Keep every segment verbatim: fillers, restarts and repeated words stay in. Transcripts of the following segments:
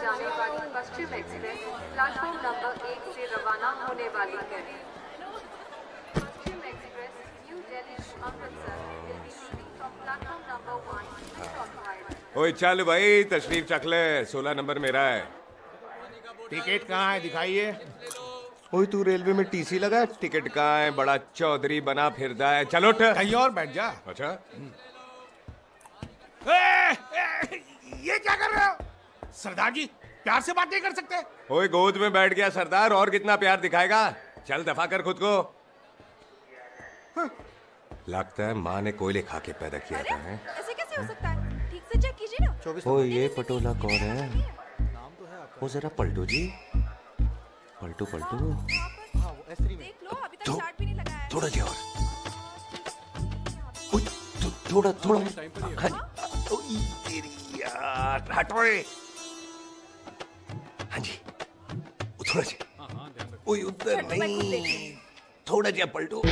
जाने वाली पश्चिम express platform number एक से रवाना होने वाली है। Paschim express new Delhi to Amritsar will be leaving from platform number one to Shortline। ओए चल भाई तशरीफ चख ले, सोलह नंबर मेरा है। टिकट कहाँ है दिखाइए। ओए तू रेलवे में टीसी लगा, टिकट कहाँ है? बड़ा चौधरी बना फिरदा है। चलो उठ, कहीं और बैठ जा। अच्छा ए, ए, ये क्या कर रहे हो सरदार जी? प्यार से बात नहीं कर सकते? ओए गोद में बैठ गया सरदार, और कितना प्यार दिखाएगा? चल दफा कर खुद को। हाँ। लगता है माँ ने कोयले खा के पैदा किया था। है ऐसे कैसे हो सकता है? ठीक से चेक कीजिए ना। ओ ये पटोला कौन है? वो जरा पलटू जी, पलटू पलटू। देख लो, अभी तक स्टार्ट भी नहीं लगा है। थोड़ा जी और, थोड़ा थोड़ा। यार हटो। हाँ जी थोड़ा जी। ओए उधर नहीं, थोड़ा जी पलटो।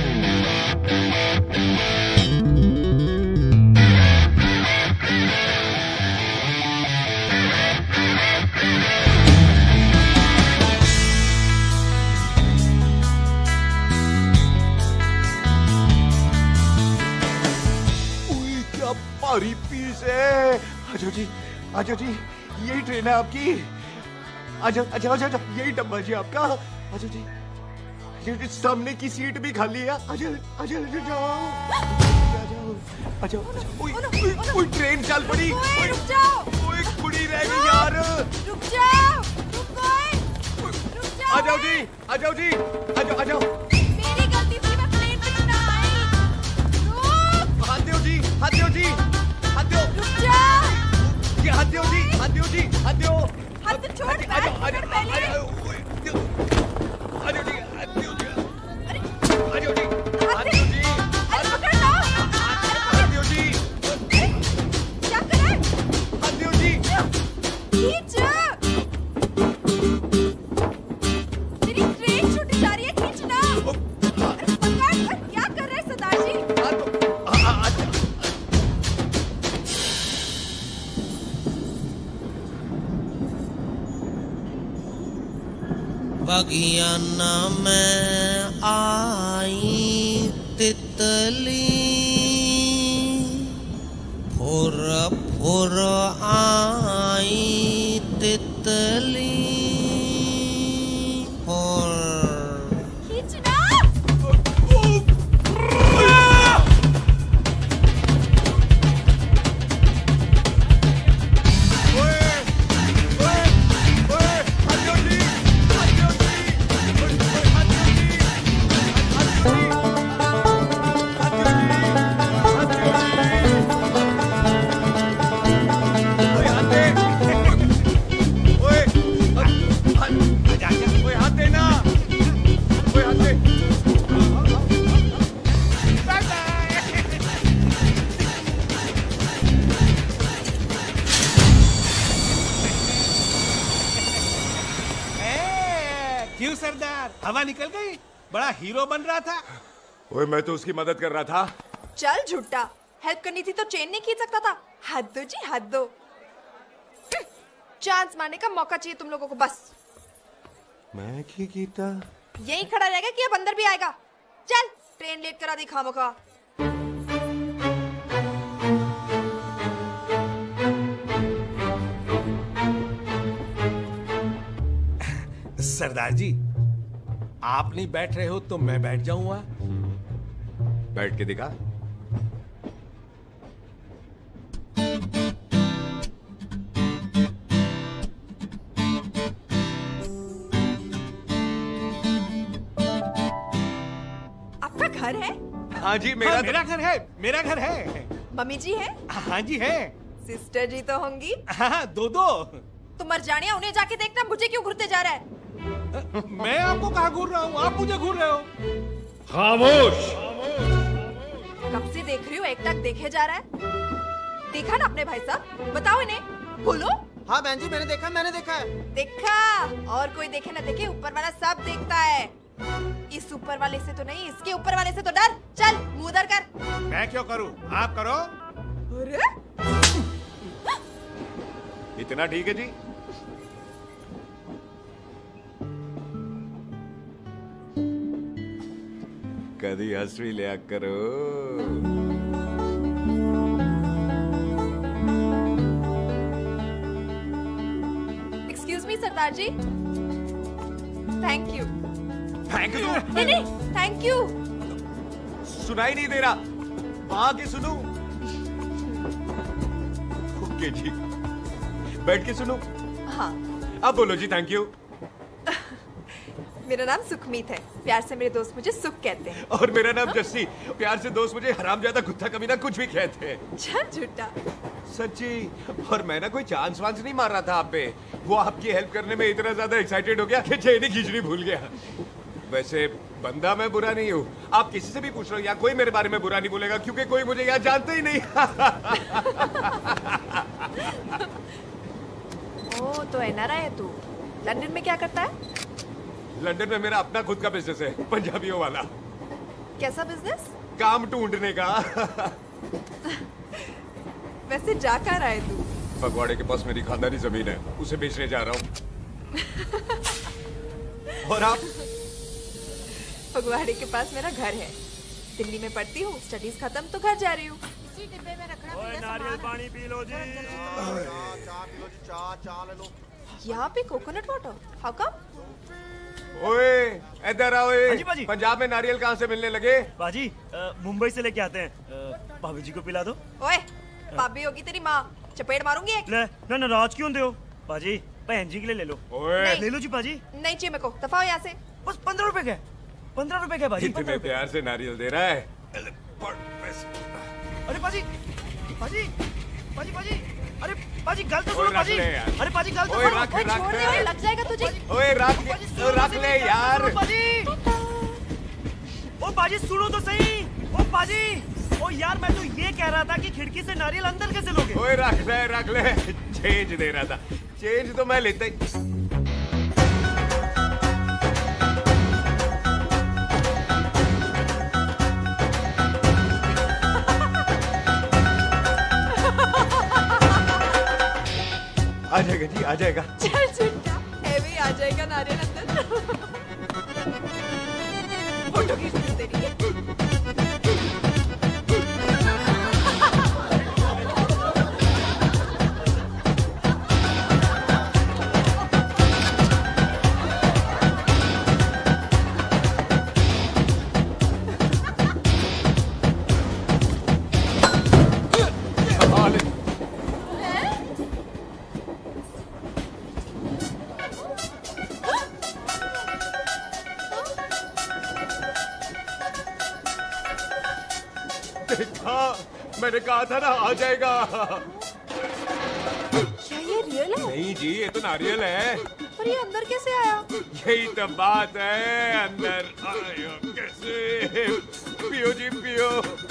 भारी पीस है। आजो जी, आजो जी, यही ट्रेन है आपकी। आजो अच्छा अच्छा यही डब्बा जी आपका। आजो जी, ये सामने की सीट भी खाली है। आजो आजो जाओ, आजो आजो। ओए ट्रेन चल पड़ी। रुक जाओ। ओए कुड़ी रह गई यार। रुक जाओ, रुक गए, रुक जाओ। आ जाओ जी, आ जाओ जी, आ जाओ आ जाओ। मेरी गलती थी, मैं प्लेन में ना आई। रुक। हाथ दो जी, हाथ दो जी, हाथ दो। रुक जाओ। ये हाथ दो जी, हाथ दो जी, हाथ दो। हाथ छोड़, आ जाओ आ जाओ आ जाओ पहले। आ जाओ जी, हाथ दो जी, हाथ दो जी, हाथ दो जी, अरे पकड़ लो। हाथ दो जी, क्या कर रहा है? हाथ दो जी। खींच। मेरी ट्रेन छूटी जा रही है, खींचना। अरे पकड़, क्या कर रहे हैं सरदार जी? बगियाना में आई तितली, फुर फुर आई तितली, फुर। खींचना। क्यों सरदार, हवा निकल गई? बड़ा हीरो बन रहा था। ओए मैं तो उसकी मदद कर रहा था। चल झूठा, हेल्प करनी थी तो चेन नहीं खींच सकता था। हद दो जी, हद दो। चांस मारने का मौका चाहिए तुम लोगों को बस। मैं की कीता? यही खड़ा रहेगा कि अब अंदर भी आएगा? चल, ट्रेन लेट करा दी खामखा। सरदार जी, आप नहीं बैठ रहे हो तो मैं बैठ जाऊंगा। बैठ के दिखा। आपका घर है? हाँ जी मेरा हाँ, मेरा घर है, मेरा घर है। मम्मी जी है? हाँ जी है। सिस्टर जी तो होंगी? हाँ दो दो। तुम मर जाने, उन्हें जाके देखना मुझे क्यों घूरते जा रहा है। मैं आपको कहाँ घूर रहा हूँ, आप मुझे घूर रहे हो। खामोश। कब से देख रही हो, एक टक देखे जा रहा है। देखा ना अपने भाई साहब, बताओ इन्हें, बोलो। हाँ बहन जी, मैंने देखा, मैंने देखा है। देखा? और कोई देखे ना देखे, ऊपर वाला सब देखता है। इस ऊपर वाले से तो नहीं, इसके ऊपर वाले से तो डर। चल मुंह उधर कर। मैं क्यों करूं, आप करो। अरे इतना ठीक है जी? कदी हंस भी लिया करो। Excuse me Sardar ji. Thank you. Thank you? नहीं नहीं, थैंक यू। सुनाई नहीं दे रहा, वहां के सुनूं? ओके जी, बैठ के सुनूं? हाँ। अब बोलो जी थैंक यू। मेरा नाम सुखमीत है, प्यार से मेरे दोस्त मुझे सुख कहते हैं। और मेरा नाम जस्सी, प्यार से दोस्त मुझे हरामजादा, कुत्ता, कमीना कुछ भी कहते हैं। चल झूठा। सच्ची। और मैं ना कोई चांस वांस नहीं मार रहा था आप पे, वो आपकी हेल्प करने में इतना ज्यादा एक्साइटेड हो गया कि चेनी खींचनी भूल गया। वैसे बंदा मैं बुरा नहीं हूँ, आप किसी से भी पूछ लो, यहाँ कोई मेरे बारे में बुरा नहीं बोलेगा क्योंकि कोई मुझे यहाँ जानता ही नहीं। ओ तो एनआरआई है तू। लंदन में क्या करता है? लंदन में मेरा अपना खुद का बिजनेस है, पंजाबियों वाला। कैसा बिजनेस? काम ढूंढने का। वैसे जा कहाँ रहा है तू? फगवाड़े के पास मेरी खानदानी जमीन है, उसे बेचने जा रहा हूँ। और आप? फगवाड़े के पास मेरा घर है, दिल्ली में पढ़ती हूँ, स्टडीज खत्म तो घर जा रही हूँ। इसी डिब्बे में रखना। ओए नारियल पानी पी लो जी। चाय पी लो जी, चाय चाय ले लो। यहाँ पे कोकोनट वाटर? How come? ओए इधर आओ। हाँ जी बाजी। पंजाब में नारियल कहाँ से मिलने लगे? बाजी अ, मुंबई से लेके आते हैं। अ, भाभी जी को पिला दो। ओए भाभी होगी तेरी माँ, चपेट मारूंगी एक। ले ना नाराज क्यों हो बाजी, बहन जी के लिए ले लो। ओए नहीं। ले लो जी बाजी। नहीं चाहिए मेरे को, दफा हो यहाँ से। बस पंद्रह रुपए का, पंद्रह रुपए का बाजी। इतने प्यार से नारियल दे रहा है। अरे बाजी, बाजी, बाजी, बाजी, अरे बाजी गल तो ओए, सुनो रख बाजी। ले यार। अरे बाजी गल तो ओए, सुनो। रख, ओए रख, छोड़ दे, रख। ओए लग जाएगा तुझे। ओए रख बाजी, सुनो रख तो ले सही, यार। सुनो बाजी। ओ बाजी सुनो तो सही। ओ बाजी, ओ यार मैं तो ये कह रहा था कि खिड़की से नारियल अंदर कैसे लोगे? ओए रख ले रख ले, चेंज दे रहा था। चेंज तो मैं लेता ही। आ जाएगा जी, आ जाएगा। चल झूठा, हैवी आ जाएगा नारियल अंदर। फोटो खींच ली तेरी। देखा, मैंने कहा था ना आ जाएगा। क्या ये रियल है? नहीं जी, ये तो नारियल है। पर ये अंदर कैसे आया? यही तो बात है, अंदर आया कैसे? पियो जी पियो।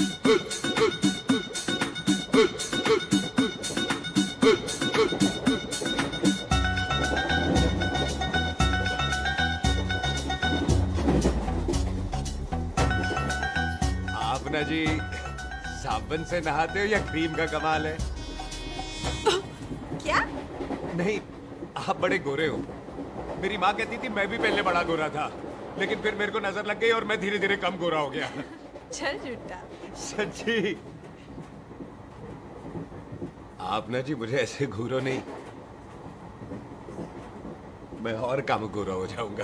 आप ना जी साबुन से नहाते हो या क्रीम का कमाल है? क्या? नहीं, आप बड़े गोरे हो। मेरी माँ कहती थी मैं भी पहले बड़ा गोरा था, लेकिन फिर मेरे को नजर लग गई और मैं धीरे धीरे कम गोरा हो गया। चल झूठा। सच्ची? आप ना जी मुझे ऐसे घूरो नहीं, मैं और कम गोरा हो जाऊंगा।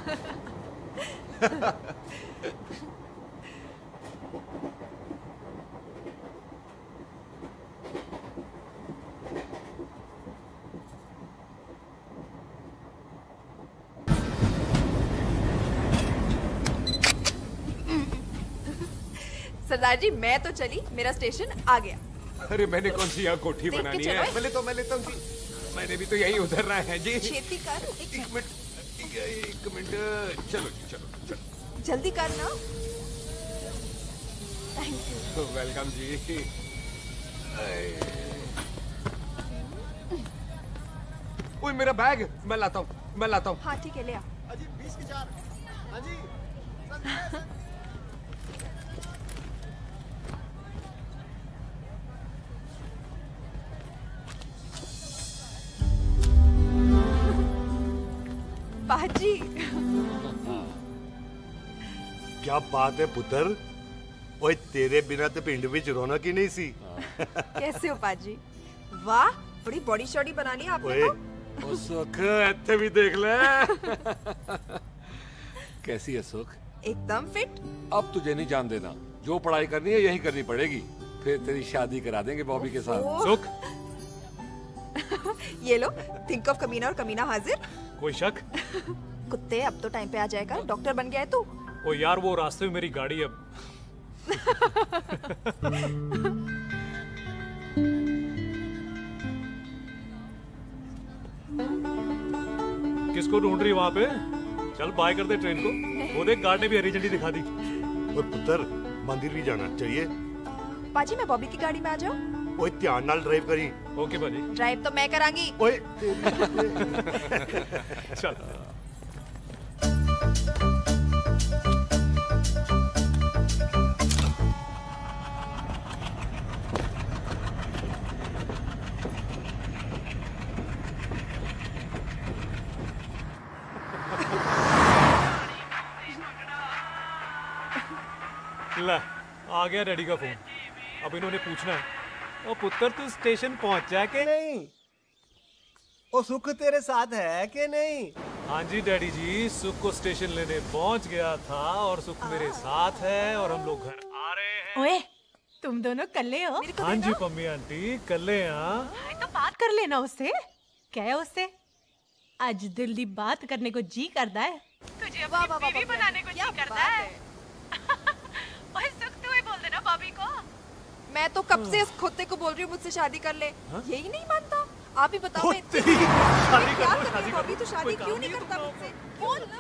सरदार जी मैं तो चली, मेरा स्टेशन आ गया। अरे मैंने कौन सी यहाँ कोठी देख के बनानी चलो। है? पहले तो मैं लेता हूँ जी। मैंने भी तो यही उतरना है जी। छेती कर। एक मिनट, एक मिनट। चलो जी, चलो चलो। जल्दी कर ना। Thank you. वेलकम जी। ओए मेरा बैग, मैं लाता हूँ, मैं लाता हूँ। हाँ ठीक है, ले आ। अजी बीस के चार। अजी बाजी क्या बात है पुत्र। ओए तेरे बिना तो पिंड विच रौनक ही नहीं सी। कैसे हो पाजी? वाह, बड़ी बॉडी शॉडी बना ली आपने तो। ओ सुख इत्थे भी देख ले। कैसी है सुख? एकदम फिट। अब तुझे नहीं जान देना, जो पढ़ाई करनी है यही करनी पड़ेगी, फिर तेरी शादी करा देंगे बॉबी के साथ। सुख ये लो, थिंक ऑफ कमीना और कमीना हाजिर। कोई शक? कुत्ते अब तो टाइम पे आ जाएगा, डॉक्टर बन गया है तू। ओ यार वो रास्ते में मेरी गाड़ी अब। किसको ढूंढ रही वहां पे? चल बाय कर दे ट्रेन को। वो देख गार्ड ने भी हरी झंडी दिखा दी। और पुत्र मंदिर भी जाना चाहिए। पाजी मैं बॉबी की गाड़ी में आ जाऊं? ओए ध्यान नाल ड्राइव करी। ओके बाजी। ड्राइव तो मैं करांगी। ओए चल। ला, आ गया डैडी का फोन। अब इन्होंने पूछना है, ओ पुत्र तू स्टेशन पहुंचा के नहीं, ओ सुख तेरे साथ है कि नहीं? हाँ जी डैडी जी, सुख को स्टेशन लेने पहुंच गया था और सुख मेरे साथ है और हम लोग घर आ रहे हैं। ओए, तुम दोनों कल्ले हो? हाँ जी पम्मी आंटी, कल्ले हैं। तो बात कर लेना उससे। क्या है उससे? आज दिल दी बात करने को जी करता है। तुझे अपनी बीवी बनाने को जी करता है। ओए सुख, तू ही बोल देना बॉबी को। मैं तो कब से इस खोते को बोल रही हूँ मुझसे शादी कर ले। यही नहीं मानता। आप ही बताओ मैं शादी क्या करो, करूं? शादी बॉबी करो। तो शादी कोई क्यों काम नहीं नहीं करता तो मुझसे? बोल ना।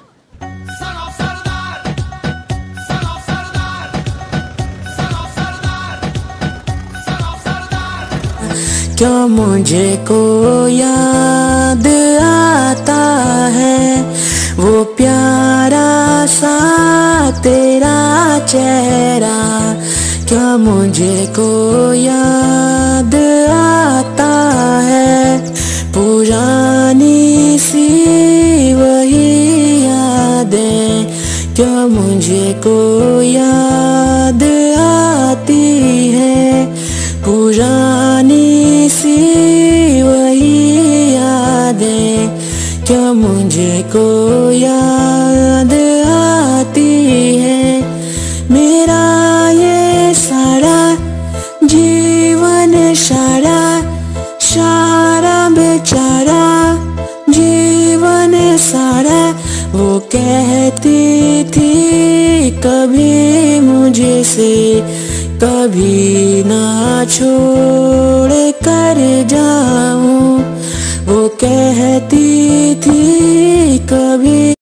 क्या मुझे को याद आता है वो प्यारा सा तेरा चेहरा। क्या मुझे को याद आता है पुरानी सी वही यादें। क्या मुझे को याद आती है पुरानी सी वही यादें। क्या मुझे को याद आती है मेरा ये सारा जीवन सारा सारा बेचारा जीवन सारा। वो कहती थी कभी मुझे से कभी ना छोड़ कर जाऊं। वो कहती थी कभी